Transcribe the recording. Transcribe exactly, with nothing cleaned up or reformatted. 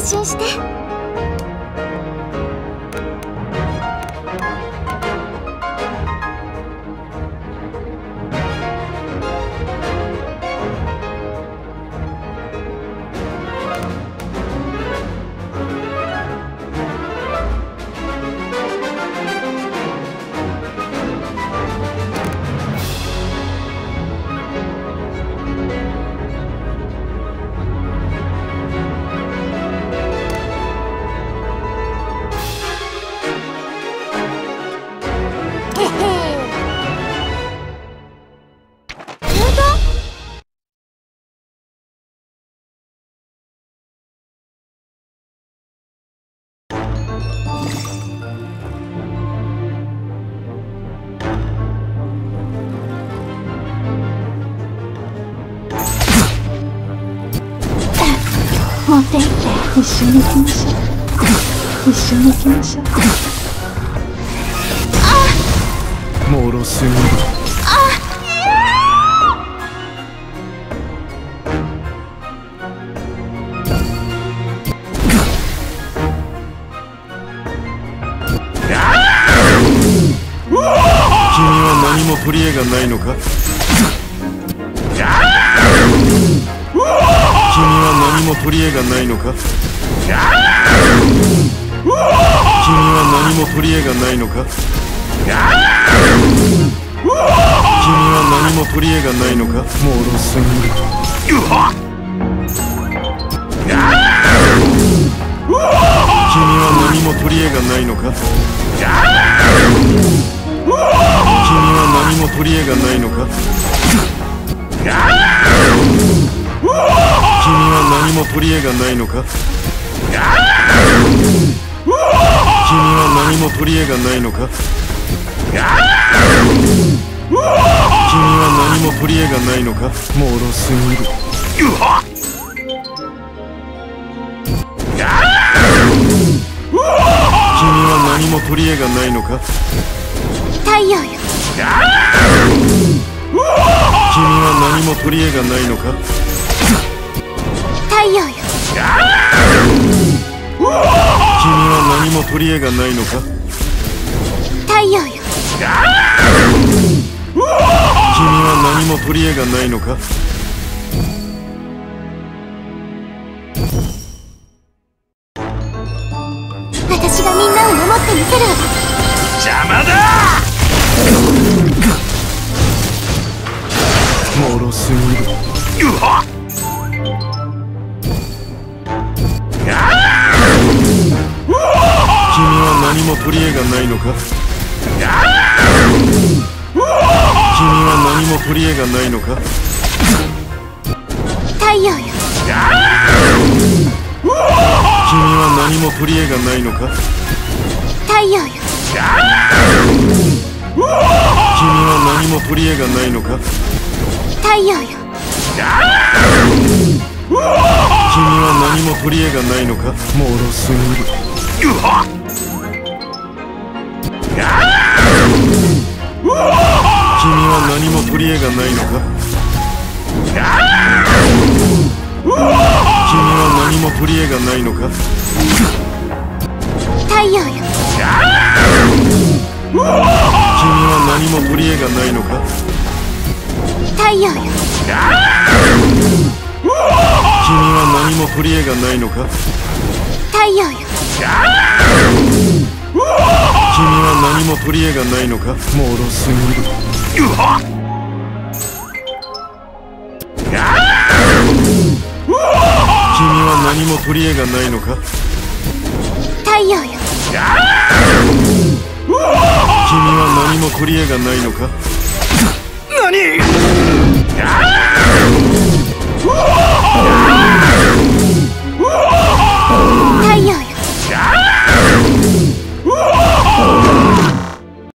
心して。持って行って一緒に行きましょう。一緒に行きましょう。あもろすぎる。 あ君は何も取り柄がないのか。君は何も取り柄がないのか。君は何も取り柄がないのか。君は何も取り柄がないのか。もろすぎる。君は何も取り柄がないのか。君は何も取り柄がないのか。君は何も取り柄がないのか。君は何も取り柄がないのか。君は何も取り柄がないのか。もろすぎる。君は何も取り柄がないのか。 太陽よ。 君は何も取り柄がないのか。 太陽よ。 君は何も取り柄がないのか。 太陽よ。 君は何も取り柄がないのか。 私がみんなを守ってみせるわ。 邪魔だ。 もろすぎる。 うはっ。 君は何も取り柄がないのか。君は何も取り柄がないのか。 太陽よ。 君は何も取り柄がないのか。 太陽よ。 君は何も取り柄がないのか。 太陽よ。 君は何も取り柄がないのか。もろすぎる。 うはっ。 君は何も取り柄がないのか。君は何も取り柄がないのか。 太陽よ。 君は何も取り柄がないのか。 太陽よ。 君は何も取り柄がないのか。 太陽よ。 君は何も取り柄がないのか。もろすぎる。 うはっ。 君は何も取り柄がないのか。 太陽よ。 君は何も取り柄がないのか。 何。